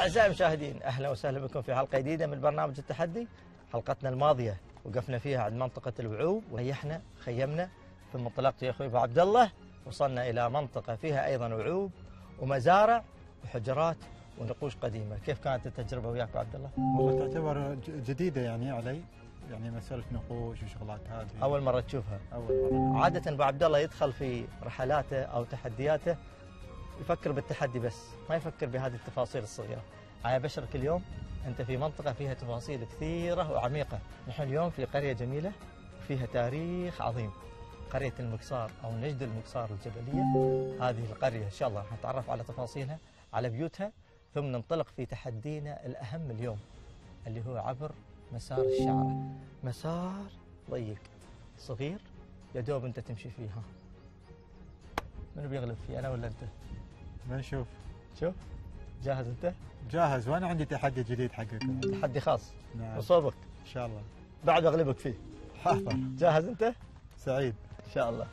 أعزائي المشاهدين، أهلا وسهلا بكم في حلقة جديدة من برنامج التحدي. حلقتنا الماضية وقفنا فيها عند منطقة الوعوب وريحنا خيمنا، ثم انطلقت يا أخوي أبو عبد الله، وصلنا إلى منطقة فيها أيضا وعوب ومزارع وحجرات ونقوش قديمة. كيف كانت التجربة وياك أبو عبد الله؟ والله تعتبر جديدة يعني علي، يعني مسألة نقوش وشغلات هذه أول مرة تشوفها؟ أول مرة. عادة أبو عبد الله يدخل في رحلاته أو تحدياته يفكر بالتحدي بس، ما يفكر بهذه التفاصيل الصغيرة. أنا بشرك اليوم أنت في منطقة فيها تفاصيل كثيرة وعميقة. نحن اليوم في قرية جميلة فيها تاريخ عظيم، قرية المقصار أو نجد المقصار الجبلية. هذه القرية إن شاء الله راح نتعرف على تفاصيلها، على بيوتها، ثم ننطلق في تحدينا الأهم اليوم اللي هو عبر مسار الشعرة. مسار ضيق صغير يا دوب أنت تمشي فيه. ها من بيغلب فيه، أنا ولا أنت؟ بنشوف. شوف، جاهز أنت؟ جاهز، وأنا عندي تحدي جديد حقكم. تحدي خاص. نعم. وصوبك إن شاء الله. بعد أغلبك فيه. حاضر. جاهز أنت؟ سعيد. إن شاء الله.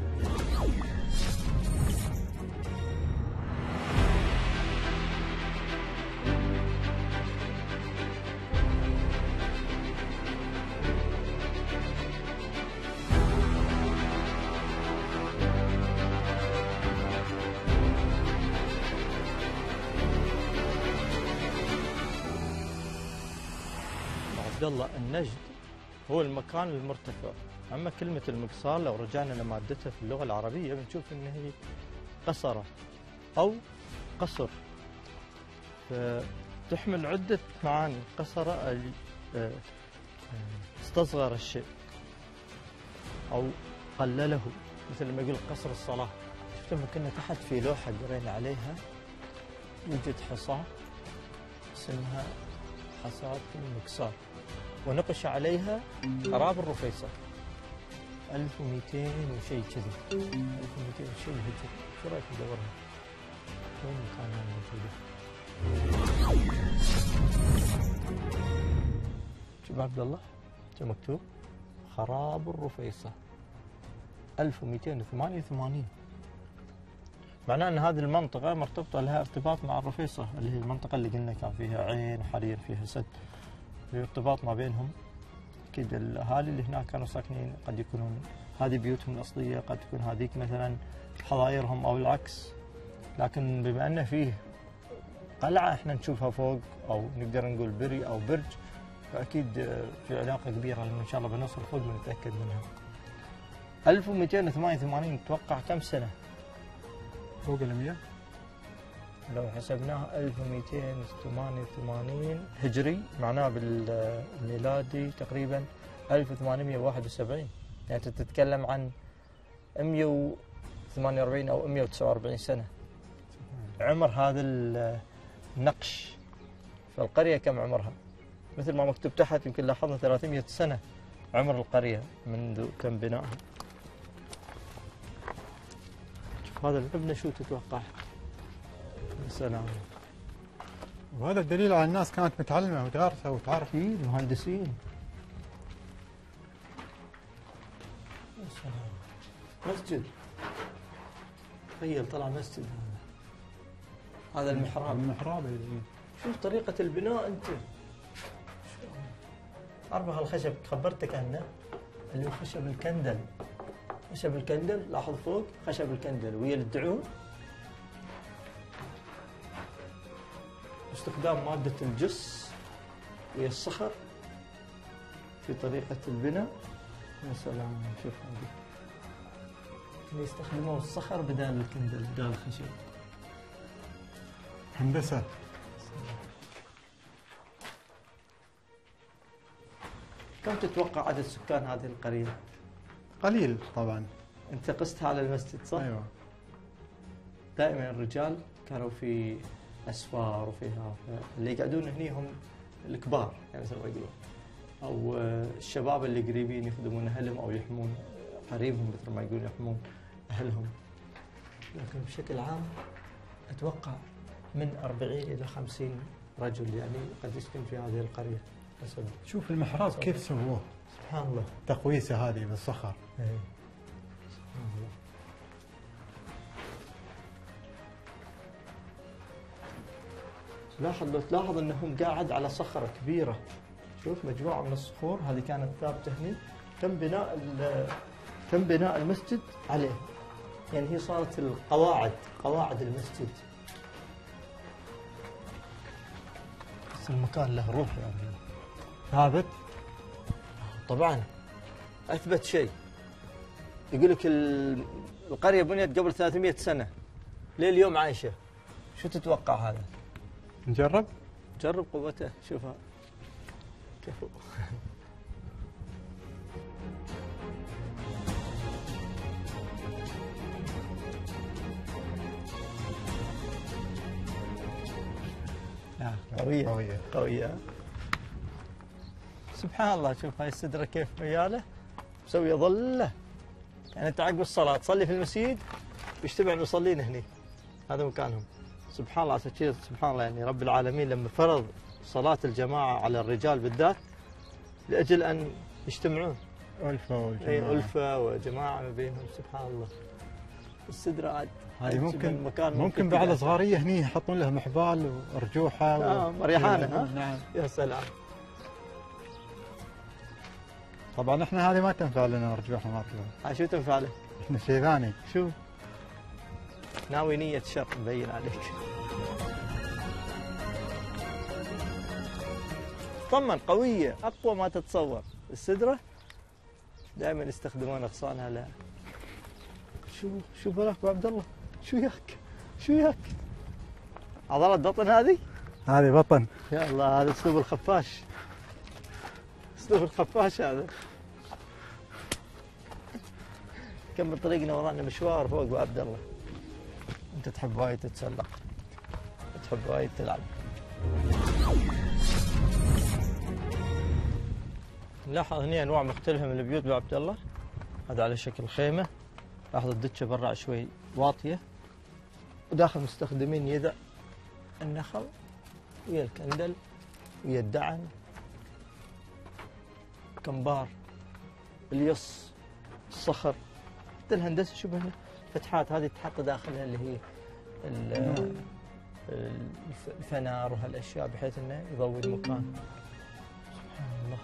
عبد الله، النجد هو المكان المرتفع، أما كلمة المقصار لو رجعنا لمادتها في اللغة العربية بنشوف إن هي قصرة أو قصر، فتحمل عدة معاني. قصرة استصغر الشيء أو قلله، مثل ما يقول قصر الصلاة. شفت لما كنا تحت في لوحة قرينا عليها يوجد حصاة اسمها حصاة المقصار، ونقش عليها قراب الرفيصة 1200 وشيء كذي، 1200 وشيء هجري. شو رايك ندورها؟ وين كانها موجودة؟ شوف عبد الله شو مكتوب؟ خراب الرفيصة 1288. معناه ان هذه المنطقة مرتبطة لها ارتباط مع الرفيصة، اللي هي المنطقة اللي قلنا كان فيها عين وحاليا فيها سد، في ارتباط ما بينهم. أكيد الأهالي اللي هناك كانوا ساكنين قد يكونون هذه بيوتهم الأصلية، قد تكون هذيك مثلا حظايرهم أو العكس. لكن بما أن فيه قلعة احنا نشوفها فوق أو نقدر نقول بري أو برج، فأكيد في علاقة كبيرة، لأن إن شاء الله بنوصل فوق بنتأكد منها. 1288 تتوقع كم سنة؟ فوق ال 100. لو حسبناها 1288 هجري، معناه بالميلادي تقريبا 1871، يعني تتكلم عن 148 أو 149 سنة. عمر هذا النقش. فالقرية كم عمرها؟ مثل ما مكتوب تحت، يمكن لاحظنا 300 سنة عمر القرية منذ تم بنائها. شوف هذا المبنى شو تتوقع؟ سلام. وهذا الدليل على الناس كانت متعلمة ودارسة وتعرف. مهندسين. سلام. مسجد، تخيل طلع مسجد. هذا المحراب. المحراب. شوف طريقة البناء أنت. أربع الخشب خبرتك عنه، اللي هو خشب الكندل. خشب الكندل، لاحظ فوق خشب الكندل ويا الدعون، استخدام مادة الجص ويا الصخر في طريقة البناء. يا سلام، شوف هذه يستخدمون الصخر بدال الكندل، بدال الخشب. هندسة. كم تتوقع عدد سكان هذه القرية؟ قليل طبعا. أنت قستها على المسجد صح؟ أيوة. دائما الرجال كانوا في أسفار وفيها، اللي يقعدون هني هم الكبار، يعني مثل ما يقولون، أو الشباب اللي قريبين يخدمون أهلهم أو يحمون قريبهم، مثل ما يقولون يحمون أهلهم. لكن بشكل عام أتوقع من 40 إلى 50 رجل يعني قد يسكن في هذه القرية. شوف المحراب كيف سووه، سبحان الله. تقويسة هذه بالصخر. إيه. سبحان الله. لاحظ، لو تلاحظ انهم قاعد على صخره كبيره، شوف مجموعه من الصخور هذه كانت ثابته هنا، تم بناء المسجد عليها، يعني هي صارت قواعد المسجد. بس المكان له روح يعني ثابت. طبعا اثبت شيء، يقول لك القريه بنيت قبل 300 سنه، لليوم عايشه. شو تتوقع هذا؟ نجرب؟ جرب قوته، شوفها كيف. قوية. سبحان الله، شوف هاي السدرة كيف رياله مسوية ظله. يعني انت عقب الصلاة تصلي في المسجد يجتمعون يصلين هني، هذا مكانهم. سبحان الله، سبحان الله، يعني رب العالمين لما فرض صلاة الجماعة على الرجال بالذات لأجل أن يجتمعون. ألفة وجماعة. ألفة وجماعة ما بينهم. سبحان الله. السدرة عاد هذه ممكن بعد صغارية هني يحطون لها محبال وأرجوحة مريحانة. نعم. يا سلام. طبعا احنا هذه ما تنفع لنا أرجوحة ما طلعت. شو تنفع لك؟ احنا شيء ثاني. شو؟ ناوي نية شر مبين عليك. طمن، قوية أقوى ما تتصور. السدرة دائما يستخدمون أغصانها لها. شو بالك أبو عبد الله؟ شو ياك؟ عضلات بطن هذه بطن. يا الله، هذا أسلوب الخفاش. هذا. كمل طريقنا، ورانا مشوار فوق أبو عبد الله. أنت تحب وايد تتسلق، تحب وايد تلعب. نلاحظ هنا أنواع مختلفة من البيوت أبو عبد الله. هذا على شكل خيمة. لاحظ الدتشة برا شوي واطية، وداخل مستخدمين يدع النخل ويا الكندل ويا الدعن، كمبار، اليص، الصخر، حتى الهندسة. شوف هنا الفتحات هذه تحط داخلها اللي هي الفنار وهالاشياء بحيث انه يضوي المكان. سبحان الله.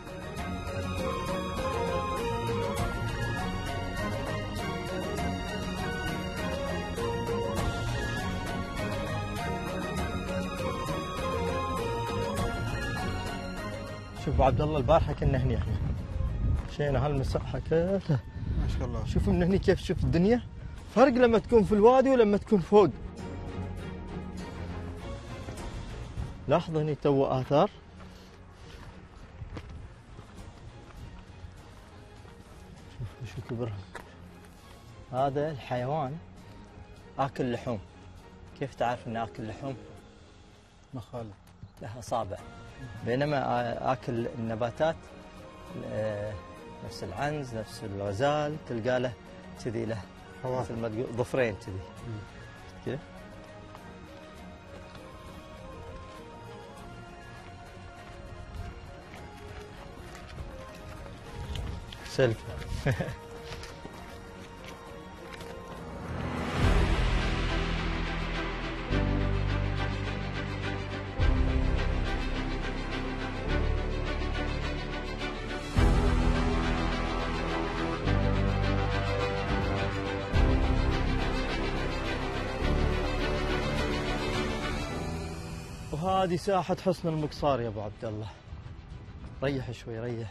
شوف عبد الله، البارحه كنا هني احنا مشينا هالمساحه كلها ما شاء الله. شوف من هني كيف تشوف الدنيا، فرق لما تكون في الوادي ولما تكون فوق. لاحظ هني تو آثار. شوف شو كبرها. هذا الحيوان آكل لحوم. كيف تعرف انه آكل لحوم؟ مخالب لها أصابع، بينما آكل النباتات نفس العنز، نفس الغزال، تلقى له كذي له مثل ما تقول ظفرين كذي. كيف؟ سلفي. وهذه ساحة حصن المقصار يا ابو عبد الله. ريح شوي، ريح.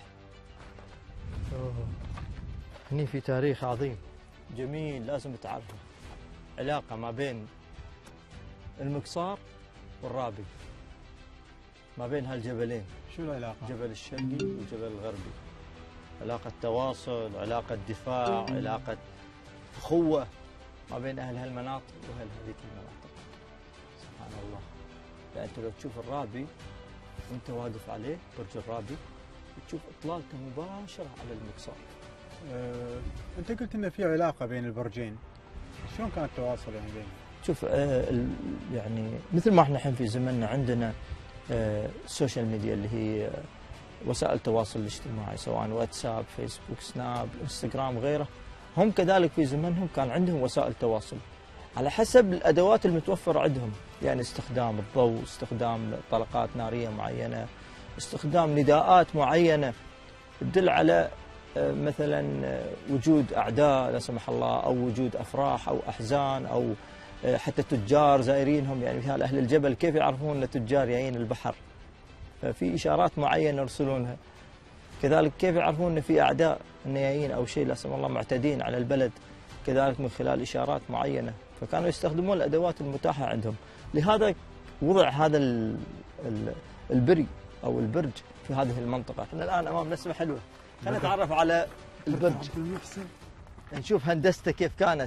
هني في تاريخ عظيم جميل لازم تعرفه. علاقة ما بين المقصار والرابي، ما بين هالجبلين. شو العلاقة؟ جبل الشرقي والجبل الغربي. علاقة تواصل، علاقة دفاع، علاقة أخوة ما بين أهل هالمناطق وأهل هذيك المناطق. سبحان الله. يعني أنت لو تشوف الرابي وأنت واقف عليه، برج الرابي، تشوف إطلالته مباشرة على المقصار. أنت قلت إن في علاقة بين البرجين، شلون كان التواصل يعني بينهم؟ شوف يعني مثل ما احنا الحين في زمننا عندنا السوشيال ميديا اللي هي وسائل التواصل الاجتماعي، سواء واتساب، فيسبوك، سناب، انستغرام، غيره. هم كذلك في زمنهم كان عندهم وسائل تواصل. على حسب الأدوات المتوفرة عندهم، يعني استخدام الضوء، استخدام طلقات نارية معينة، استخدام نداءات معينة تدل على مثلا وجود أعداء لا سمح الله، أو وجود أفراح أو أحزان، أو حتى تجار زائرينهم. يعني مثال أهل الجبل كيف يعرفون أن تجار جايين البحر؟ ففي إشارات معينة يرسلونها. كذلك كيف يعرفون أن في أعداء جايين أو شيء لا سمح الله معتدين على البلد؟ كذلك من خلال إشارات معينة. فكانوا يستخدمون الأدوات المتاحة عندهم. لهذا وضع هذا البري أو البرج في هذه المنطقة. احنا الآن أمام نسمة حلوة، خلينا نتعرف على البرج، نشوف هندسته كيف كانت.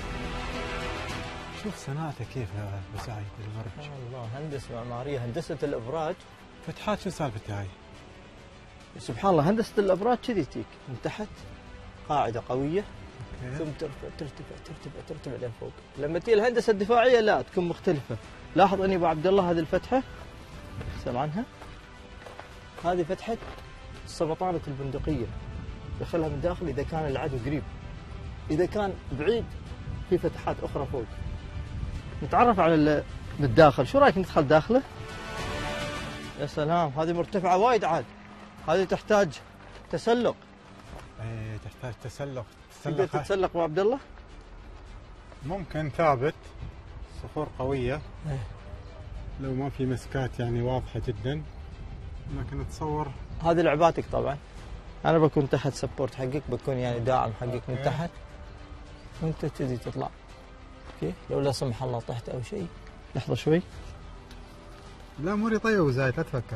شوف صناعته كيف بساعد البرج. الله، هندسة معمارية، هندسة الأبراج. فتحات شو سالفتها هاي؟ سبحان الله، هندسة الأبراج كذي تيك من تحت قاعدة قوية، ثم ترتفع لين فوق. لما تجي الهندسة الدفاعية لا، تكون مختلفة. لاحظ أني أبو عبد الله هذه الفتحة سأل عنها، هذه فتحة السبطانة البندقية، دخلها من داخل إذا كان العدو قريب، إذا كان بعيد في فتحات أخرى فوق. نتعرف على بالداخل، شو رأيك ندخل داخله؟ يا سلام، هذه مرتفعة وايد عاد، هذه تحتاج تسلق. ايه تحتاج تسلق. تقدر تتسلق ابو عبد الله؟ ممكن ثابت، صخور قوية لو ما في مسكات يعني واضحة جدا، لكن اتصور هذه لعباتك طبعا. انا بكون تحت سبورت حقك، بكون يعني داعم حقك من تحت، وانت تبي تطلع. اوكي، لو لا سمح الله طحت او شيء. لحظة شوي. لا اموري طيبة وزايد، لا تفكر.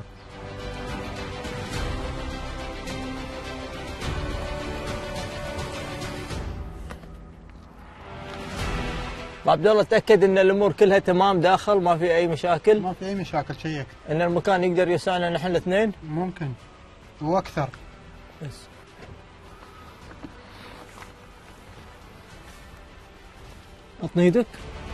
ابو عبد الله تاكد ان الامور كلها تمام داخل، ما في اي مشاكل؟ ما في اي مشاكل، شيك ان المكان يقدر يسعنا نحن الاثنين؟ ممكن واكثر. بس اعطني يدك.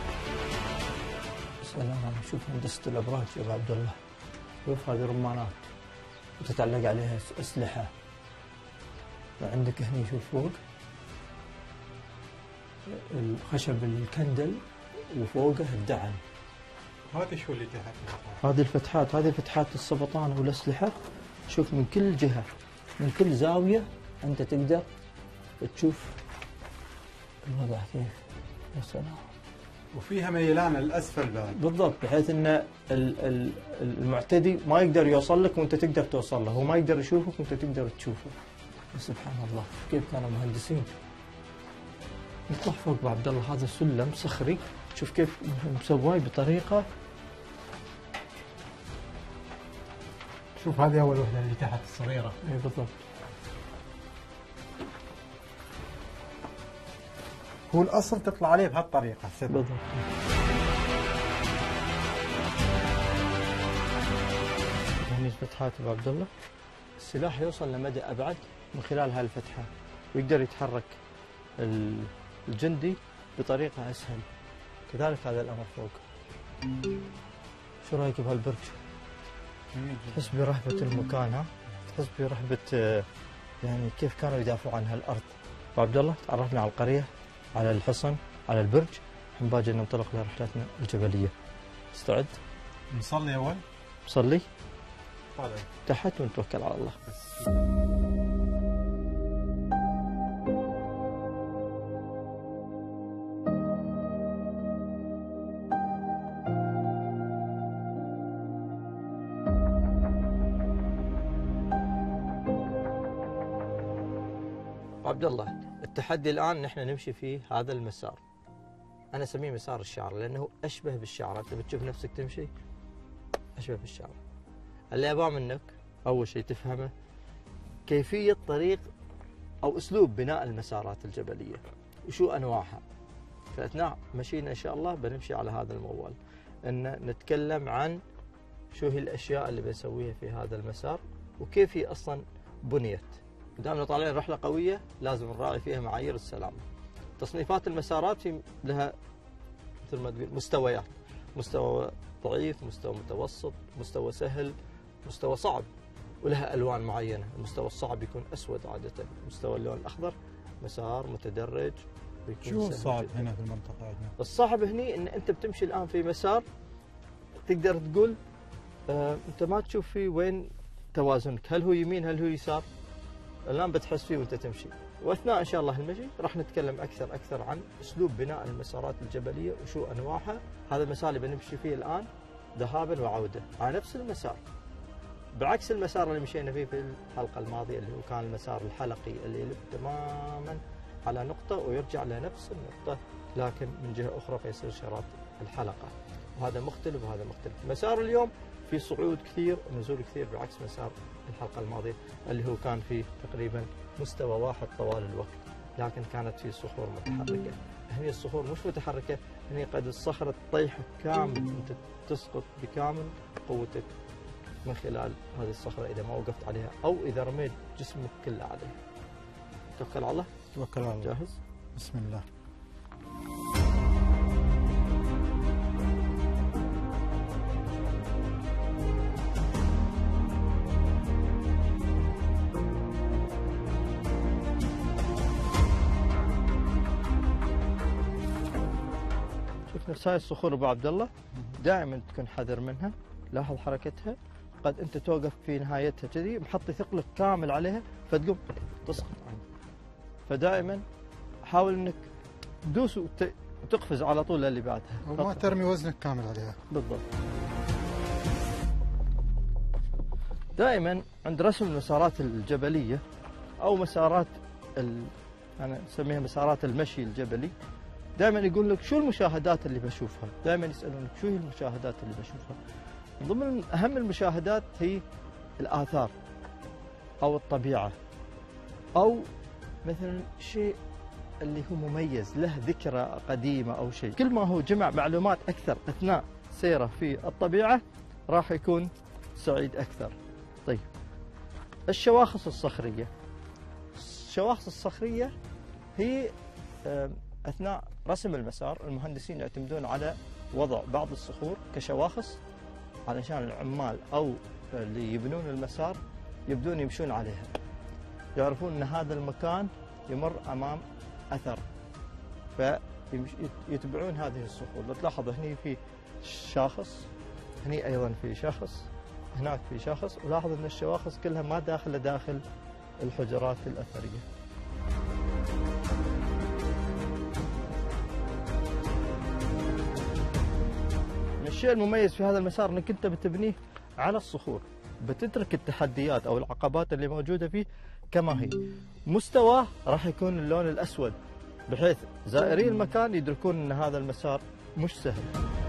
سلام، شوف هندسة الابراج يا ابو عبد الله. شوف هذه رمانات وتتعلق عليها اسلحة، وعندك هني شوف فوق الخشب الكندل وفوقه الدعم. هذا شو اللي تحت؟ هذه الفتحات، هذه فتحات السبطان والأسلحة. شوف من كل جهة، من كل زاوية أنت تقدر تشوف الوضع كيف. يا سلام. وفيها ميلان الأسفل بعد. بالضبط، بحيث أن المعتدي ما يقدر يوصل لك وأنت تقدر توصل له، هو ما يقدر يشوفك وأنت تقدر تشوفه. سبحان الله كيف كانوا مهندسين. نطلع فوق ابو عبد الله، هذا سلم صخري، شوف كيف مسواه بطريقه. شوف هذه اول وحده اللي تحت الصغيره. اي بالضبط. هو الاصل تطلع عليه بهالطريقه. بالضبط. هني الفتحات ابو عبد الله، السلاح يوصل لمدى ابعد من خلال هاي الفتحه، ويقدر يتحرك الجندي بطريقة أسهل. كذلك هذا الأمر فوق. شو رأيك بهالبرج؟ تحس برهبة المكان، ها؟ تحس برهبة يعني كيف كانوا يدافعوا عن هالأرض. أبو عبد الله، تعرفنا على القرية، على الحصن، على البرج، باجي ننطلق لرحلتنا الجبلية. استعد؟ نصلي أول؟ نصلي؟ طالع تحت ونتوكل على الله. عبد الله، التحدي الآن نحن نمشي في هذا المسار. أنا أسميه مسار الشعر لأنه أشبه بالشعر. أنت بتشوف نفسك تمشي أشبه بالشعر. اللي أبغاه منك أول شيء تفهمه كيفية طريق أو أسلوب بناء المسارات الجبلية وشو أنواعها. فأثناء مشينا إن شاء الله بنمشي على هذا الموال، أن نتكلم عن شو هي الأشياء اللي بنسويها في هذا المسار وكيف هي أصلا بنيت. دامنا طالعين رحلة قوية لازم نراعي فيها معايير السلامة. تصنيفات المسارات في لها مثل ما تقول مستويات، مستوى ضعيف، مستوى متوسط، مستوى سهل، مستوى صعب، ولها ألوان معينة. المستوى الصعب يكون أسود عادة، مستوى اللون الأخضر مسار متدرج يكون شو سهل الصعب جداً. هنا في المنطقة عندنا؟ الصعب هني ان انت بتمشي الان في مسار تقدر تقول انت ما تشوف فيه وين توازنك، هل هو يمين هل هو يسار، الان بتحس فيه وانت تمشي. واثناء ان شاء الله المشي راح نتكلم اكثر عن اسلوب بناء المسارات الجبليه وشو انواعها. هذا المسار اللي بنمشي فيه الان ذهابا وعوده على نفس المسار، بعكس المسار اللي مشينا فيه في الحلقه الماضيه اللي هو كان المسار الحلقي اللي يلف تماما على نقطه ويرجع لنفس النقطه لكن من جهه اخرى فيصير شراط الحلقه، وهذا مختلف وهذا مختلف. مسار اليوم في صعود كثير ونزول كثير بعكس مسار الحلقه الماضيه اللي هو كان فيه تقريبا مستوى واحد طوال الوقت، لكن كانت فيه صخور متحركه. هني الصخور مش متحركه، هني قد الصخره تطيح كامل، انت تسقط بكامل قوتك من خلال هذه الصخره اذا ما وقفت عليها او اذا رميت جسمك كله عليها. توكل على الله. توكل على الله. جاهز؟ بسم الله. شوف نفس هاي الصخور ابو عبد الله دائما تكون حذر منها، لاحظ حركتها، قد انت توقف في نهايتها كذي محطي ثقلك كامل عليها فتقوم تسقط عنك. فدائما حاول انك تدوس وتقفز على طول للي بعدها، وما ترمي وزنك كامل عليها. بالضبط. دائما عند رسم المسارات الجبليه او مسارات انا اسميها مسارات المشي الجبلي، دائما يقول لك شو المشاهدات اللي بشوفها، دائما يسالونك شو هي المشاهدات اللي بشوفها. من ضمن اهم المشاهدات هي الاثار او الطبيعه او مثلا شيء اللي هو مميز له ذكرى قديمه او شيء. كل ما هو جمع معلومات اكثر اثناء سيره في الطبيعه راح يكون سعيد اكثر. طيب الشواخص الصخريه. الشواخص الصخريه هي اثناء رسم المسار المهندسين يعتمدون على وضع بعض الصخور كشواخص علشان العمال او اللي يبنون المسار يبدون يمشون عليها، يعرفون ان هذا المكان يمر امام اثر فيتبعون هذه الصخور. لو تلاحظ هني في شاخص، هني ايضا في شخص، هناك في شخص، ولاحظ ان الشواخص كلها ما داخله داخل الحجرات الاثريه. الشيء المميز في هذا المسار انك انت بتبنيه على الصخور، بتترك التحديات او العقبات اللي موجوده فيه كما هي. مستواه راح يكون اللون الاسود بحيث زائري المكان يدركون ان هذا المسار مش سهل.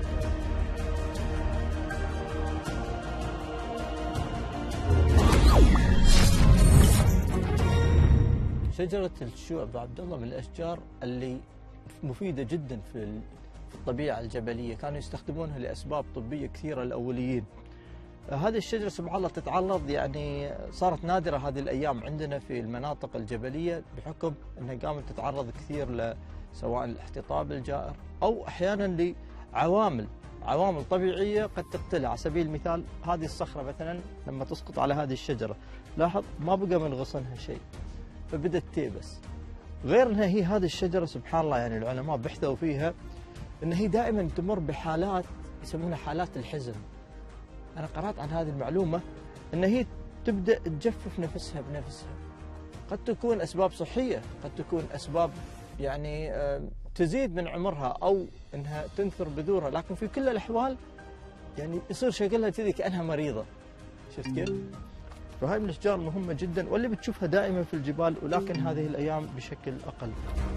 شجرة الشو أبو عبد الله من الأشجار اللي مفيدة جدا في الطبيعة الجبلية، كانوا يستخدمونها لأسباب طبية كثيرة الأوليين. هذه الشجرة سبحان الله تتعرض يعني صارت نادرة هذه الأيام عندنا في المناطق الجبلية بحكم أنها قامت تتعرض كثير سواء الاحتطاب الجائر أو أحيانا لعوامل طبيعية قد تقتلها. على سبيل المثال هذه الصخرة مثلا لما تسقط على هذه الشجرة لاحظ ما بقى من غصنها شيء فبدت تيبس. غير أنها هي هذه الشجرة سبحان الله يعني العلماء بحثوا فيها أن هي دائما تمر بحالات يسمونها حالات الحزن. أنا قرأت عن هذه المعلومة أن هي تبدأ تجفف نفسها بنفسها، قد تكون أسباب صحية، قد تكون أسباب يعني تزيد من عمرها أو أنها تنثر بذورها، لكن في كل الأحوال يعني يصير شكلها كذي كأنها مريضة. شفت كيف؟ فهاي من الأشجار مهمة جدا واللي بتشوفها دائما في الجبال، ولكن هذه الأيام بشكل أقل.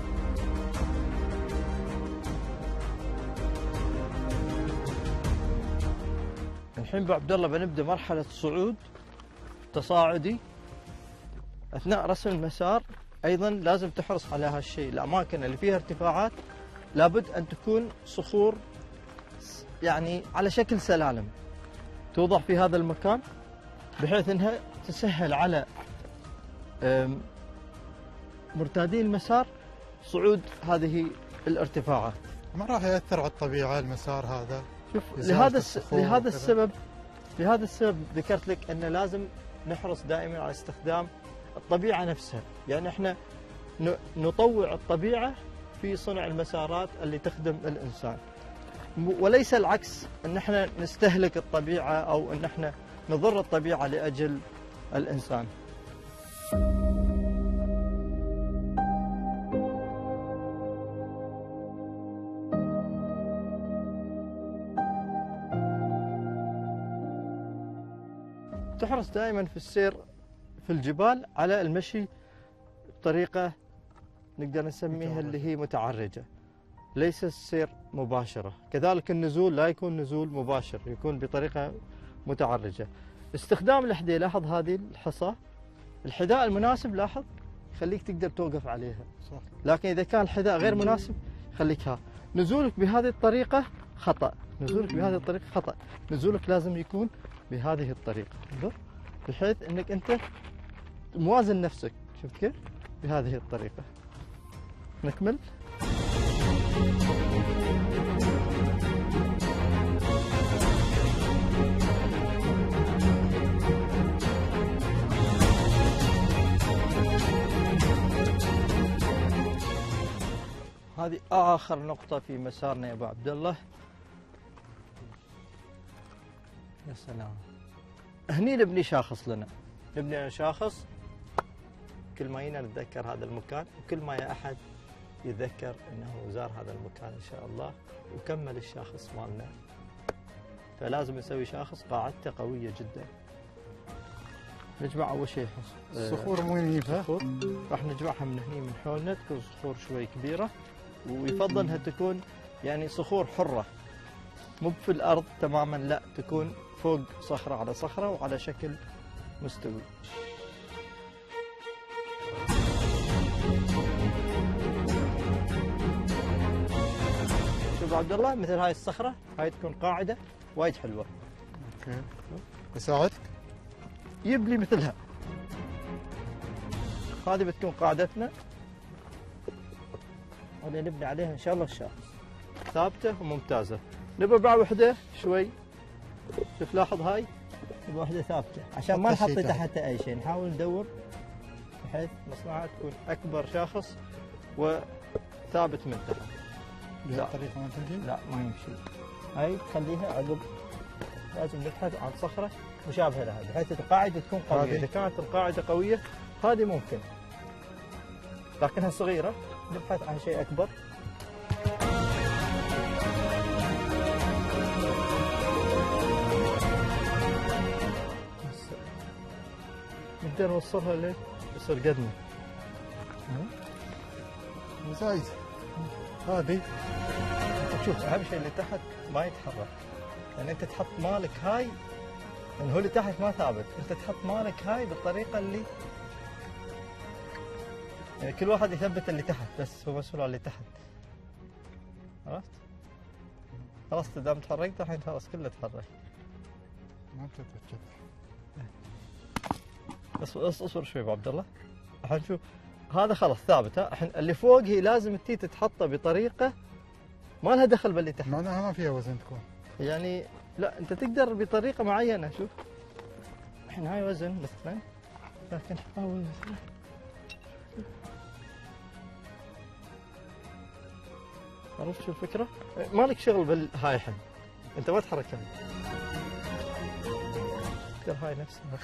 الحين ابو عبد الله بنبدا مرحله صعود تصاعدي. اثناء رسم المسار ايضا لازم تحرص على هالشيء، الاماكن اللي فيها ارتفاعات لابد ان تكون صخور يعني على شكل سلالم توضع في هذا المكان بحيث انها تسهل على مرتادي المسار صعود هذه الارتفاعات. ما راح ياثر على الطبيعه المسار هذا؟ شوف لهذا السبب ذكرت لك أن لازم نحرص دائما على استخدام الطبيعة نفسها، يعني احنا نطوع الطبيعة في صنع المسارات اللي تخدم الإنسان، وليس العكس، أن احنا نستهلك الطبيعة أو أن احنا نضر الطبيعة لأجل الإنسان. تحرص دائما في السير في الجبال على المشي بطريقة نقدر نسميها اللي هي متعرجة، ليس السير مباشرة. كذلك النزول لا يكون نزول مباشر، يكون بطريقة متعرجة. استخدام الحذاء، لاحظ هذه الحصى، الحذاء المناسب لاحظ يخليك تقدر توقف عليها، صح. لكن إذا كان الحذاء غير مناسب يخليك نزولك بهذه الطريقة خطأ، نزولك بهذه الطريقة خطأ، نزولك لازم يكون بهذه الطريقة، انظر، بحيث انك انت موازن نفسك، شفت كيف؟ بهذه الطريقة. نكمل. هذه آخر نقطة في مسارنا يا أبو عبد الله. يا سلام. هني نبني شاخص لنا، نبني شاخص كل ما جينا نتذكر هذا المكان، وكل ما يا أحد يتذكر أنه زار هذا المكان إن شاء الله وكمل الشاخص مالنا. فلازم نسوي شاخص قاعدته قوية جدا. نجمع أول شيء الصخور مو نجيبها؟ صخور راح نجمعها من هني من حولنا، تكون صخور شوي كبيرة، ويفضل انها تكون يعني صخور حرة، مو في الأرض تماما، لا، تكون فوق صخرة على صخرة وعلى شكل مستوي. شوف عبد الله، مثل هاي الصخرة هاي تكون قاعدة وايد حلوة. اوكي. يساعدك؟ يبلي مثلها. هذه بتكون قاعدتنا اللي نبني عليها ان شاء الله الشاخص، ثابته وممتازه. نبى بعد وحده شوي، شوف لاحظ هاي، نبى وحده ثابته عشان ما نحط تحتها اي شيء، نحاول ندور بحيث مصنعها تكون اكبر شاخص وثابت من تحت. بهذه الطريقه ما تمشي؟ لا ما يمشي. هاي خليها عقب، لازم نبحث عن صخره مشابهه لها بحيث القاعده تكون قويه. اذا كانت القاعده قويه هذه ممكن، لكنها صغيره، نبحث عن شيء اكبر. نقدر نوصلها ليه يصير قدنا. زايد. هذه شوف اهم شيء اللي تحت ما يتحرك، يعني انت تحط مالك هاي، يعني هو اللي تحت ما ثابت، انت تحط مالك هاي بالطريقه اللي يعني كل واحد يثبت اللي تحت، بس هو مسؤول عن اللي تحت. عرفت؟ خلاص اذا تحركت الحين خلاص كله تحرك. ما تثبت. بس اصبر شوي ابو عبد الله. الحين شوف هذا خلاص ثابت، ها الحين اللي فوق هي لازم تي تتحطه بطريقه ما لها دخل باللي تحت. معناها ما فيها وزن تكون. يعني لا انت تقدر بطريقه معينه. شوف الحين هاي وزن مثلا، لكن حاول مثلا عرفت شو الفكره؟ مالك شغل بالهاي الحين، انت ما تحركها. تقدر هاي نفسها.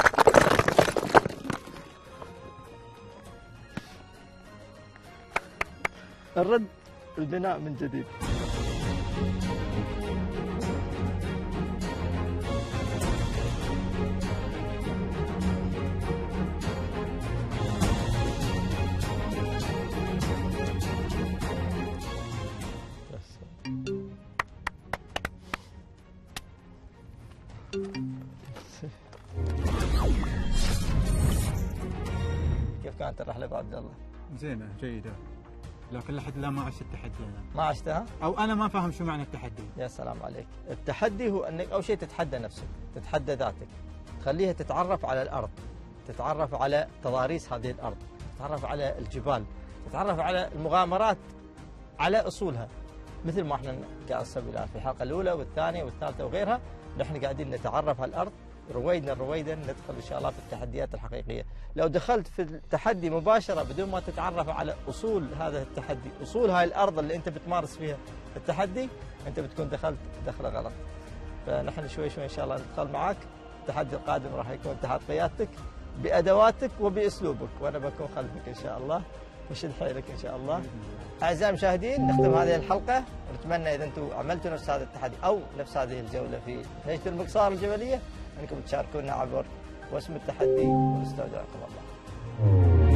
الرد البناء من جديد. كيف كانت الرحلة ابو عبد الله؟ زينه جيده، لكن لحد الان ما عشت التحدي انا. ما عشتها؟ او انا ما فاهم شو معنى التحدي. يا سلام عليك، التحدي هو انك اول شيء تتحدى نفسك، تتحدى ذاتك، تخليها تتعرف على الارض، تتعرف على تضاريس هذه الارض، تتعرف على الجبال، تتعرف على المغامرات على اصولها، مثل ما احنا قاعد نسوي الان في الحلقه الاولى والثانيه والثالثه وغيرها، نحن قاعدين نتعرف على الارض رويدا ندخل إن شاء الله في التحديات الحقيقية. لو دخلت في التحدي مباشرة بدون ما تتعرف على أصول هذا التحدي، أصول هاي الأرض اللي أنت بتمارس فيها التحدي، أنت بتكون دخلت دخلة غلط. فنحن شوي شوي إن شاء الله ندخل معك. التحدي القادم راح يكون تحت قيادتك بأدواتك وبأسلوبك، وأنا بكون خلفك إن شاء الله، وشد حيلك إن شاء الله. أعزائي المشاهدين، نختم هذه الحلقة، ونتمنى إذا أنتم عملتوا نفس هذا التحدي أو نفس هذه الجولة في نجد المقصار الجبلية أنكم تشاركونا عبر واسم التحدي، ونستودعكم الله.